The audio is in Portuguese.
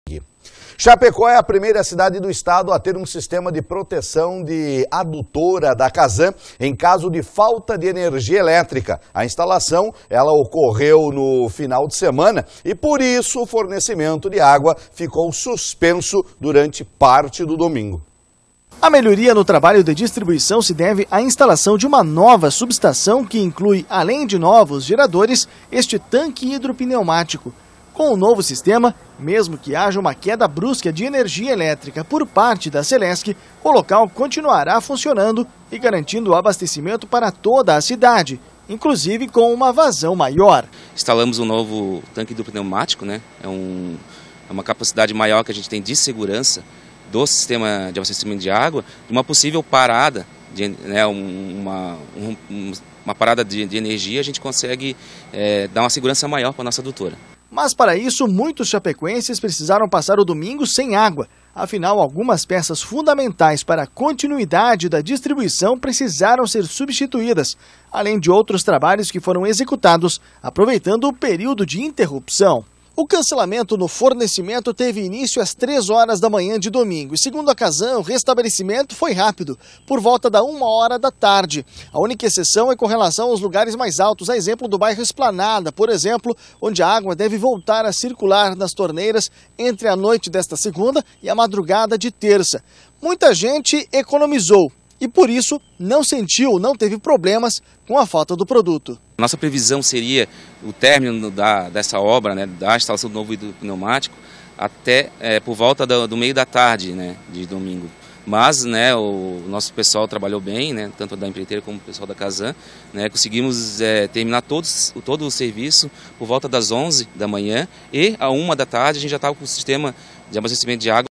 Chapecó é a primeira cidade do estado a ter um sistema de proteção de adutora da Casan em caso de falta de energia elétrica. A instalação ela ocorreu no final de semana e por isso o fornecimento de água ficou suspenso durante parte do domingo. A melhoria no trabalho de distribuição se deve à instalação de uma nova subestação que inclui, além de novos geradores, este tanque hidropneumático. Com o novo sistema, mesmo que haja uma queda brusca de energia elétrica por parte da Celesc, o local continuará funcionando e garantindo o abastecimento para toda a cidade, inclusive com uma vazão maior. Instalamos um novo tanque hidropneumático, né? É uma capacidade maior que a gente tem de segurança do sistema de abastecimento de água, de uma possível parada, uma parada de energia, a gente consegue dar uma segurança maior para a nossa adutora. Mas para isso, muitos chapecoenses precisaram passar o domingo sem água. Afinal, algumas peças fundamentais para a continuidade da distribuição precisaram ser substituídas, além de outros trabalhos que foram executados, aproveitando o período de interrupção. O cancelamento no fornecimento teve início às 3 horas da manhã de domingo e, segundo a Casan, o restabelecimento foi rápido, por volta da 1h da tarde. A única exceção é com relação aos lugares mais altos, a exemplo do bairro Esplanada, por exemplo, onde a água deve voltar a circular nas torneiras entre a noite desta segunda e a madrugada de terça. Muita gente economizou e, por isso, não teve problemas com a falta do produto. Nossa previsão seria o término dessa obra, né, da instalação do novo hidropneumático, até por volta do meio da tarde, né, de domingo. Mas, né, o nosso pessoal trabalhou bem, né, tanto da empreiteira como o pessoal da Casan, né, conseguimos terminar todo o serviço por volta das 11 da manhã e à 1 da tarde a gente já estava com o sistema de abastecimento de água